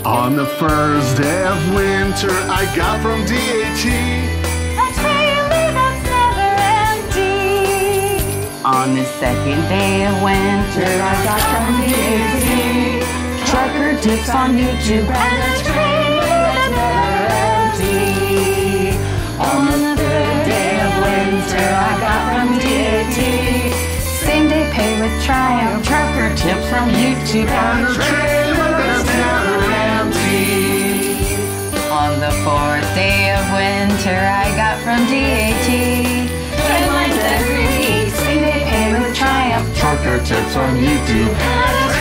On the first day of winter, I got from DAT a trailer that's never empty. On the second day of winter, I got from DAT trucker tips on YouTube and a trailer that's never empty. On the third day of winter, I got from DAT same day pay with Triumph, trucker tips from YouTube and a trailer that's never empty. On the fourth day of winter, I got from DAT headlines every week, same day pay with Triumph, trucker tips on YouTube.